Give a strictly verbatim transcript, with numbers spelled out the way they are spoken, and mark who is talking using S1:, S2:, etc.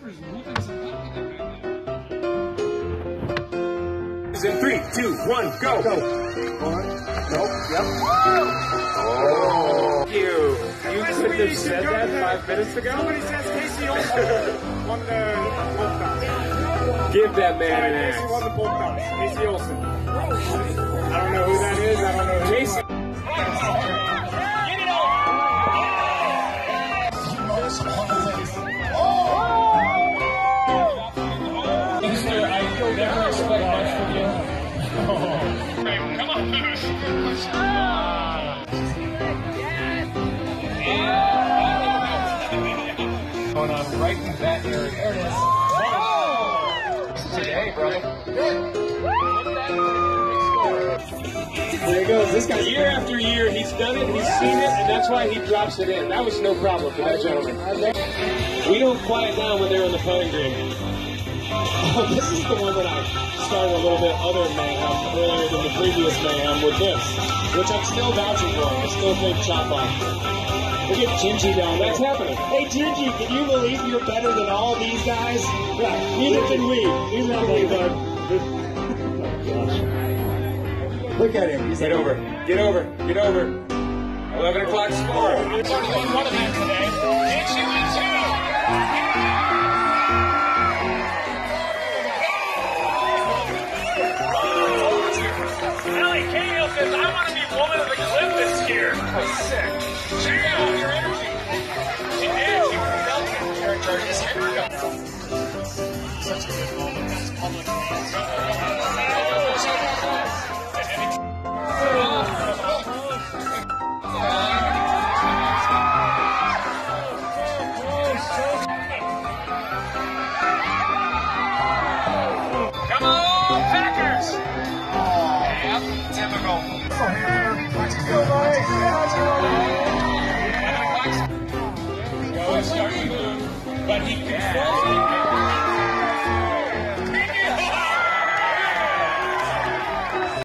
S1: In three, two, one, go. Go. One. Nope. Yep. Oh. You. You couldn't have said that five minutes ago? Somebody says Casey Olsen won the Bolt Bounce. Give that man an ass. Casey won the Bolt Bounce. Casey Olsen. I don't know who that is. I don't know who Casey. I never expect much from you. Oh. Come on, Lewis. Going on right in that area. There it is. Oh! Hey, brother. There he goes. This guy, year after year, he's done it, he's seen it, and that's why he drops it in. That was no problem for that gentleman. We don't quiet down when they're in the putting green. Oh, this is the one that I started a little bit other mayhem earlier than the previous mayhem with this, which I'm still vouching for. I still think chop off. Look at Gingy down there. That's happening. Hey, Gingy, can you believe you're better than all these guys? Yeah, neither can we. Neither can we, bud. Look at him. He's Get like, over. Get over. Get over. eleven o'clock score. It's only one one event today. Gingy wins two. I want to be woman of the clip this year. Oh, sick. Check out your energy. She did. She felt it. You're in charge of this Such a good moment. This public Come on, Packers! Yep, typical. How'd you go, buddy? How'd you go? Go start to move, but he controls